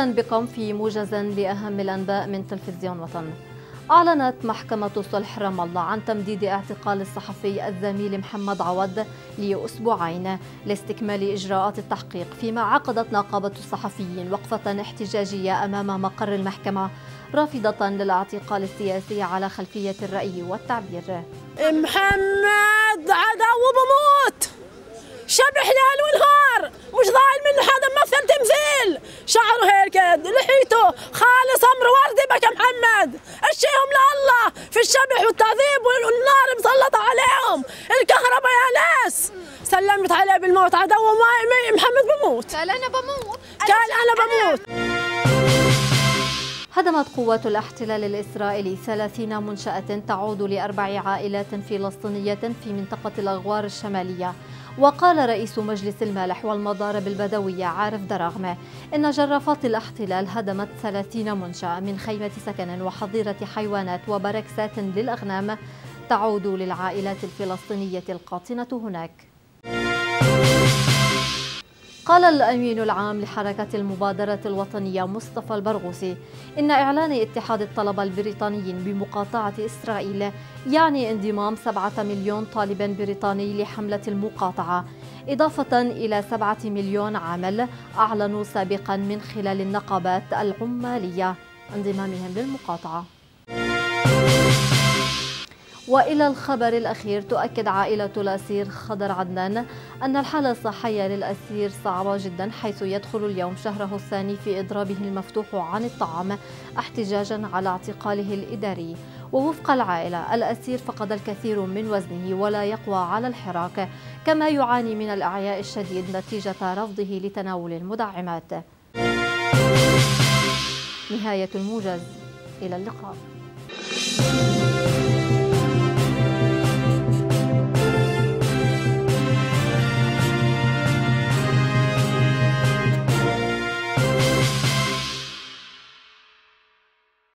أهلا بكم في موجز لأهم الأنباء من تلفزيون وطن. أعلنت محكمة صلح رام الله عن تمديد اعتقال الصحفي الزميل محمد عوض لأسبوعين لاستكمال إجراءات التحقيق، فيما عقدت نقابة الصحفيين وقفة احتجاجية أمام مقر المحكمة رافضة للاعتقال السياسي على خلفية الرأي والتعبير. محمد عدو بموت، شبح ليل ونهار، مش ضايل منه حدا، مثل تمثيل، شعره هيك، لحيته خالص امر وردي بك محمد، اشيهم لله في الشبح والتعذيب والنار مسلطه عليهم، الكهرباء يا ناس، سلمت عليه بالموت، عدو محمد بموت، قال انا بموت، قال انا بموت. هدمت قوات الاحتلال الإسرائيلي 30 منشأة تعود ل4 عائلات فلسطينية في منطقة الأغوار الشمالية. وقال رئيس مجلس المالح والمضارب البدوية عارف دراغمة إن جرافات الاحتلال هدمت 30 منشأة من خيمة سكن وحظيرة حيوانات وبركسات للأغنام تعود للعائلات الفلسطينية القاطنة هناك. قال الأمين العام لحركة المبادرة الوطنية مصطفى البرغوثي إن إعلان اتحاد الطلبة البريطانيين بمقاطعة إسرائيل يعني انضمام 7 مليون طالب بريطاني لحملة المقاطعة، إضافة إلى 7 مليون عامل أعلنوا سابقا من خلال النقابات العمالية انضمامهم للمقاطعة. وإلى الخبر الأخير، تؤكد عائلة الأسير خضر عدنان أن الحالة الصحية للأسير صعبة جدا، حيث يدخل اليوم شهره الثاني في إضرابه المفتوح عن الطعام احتجاجا على اعتقاله الإداري. ووفق العائلة، الأسير فقد الكثير من وزنه ولا يقوى على الحراك، كما يعاني من الإعياء الشديد نتيجة رفضه لتناول المدعمات. نهاية الموجز، إلى اللقاء.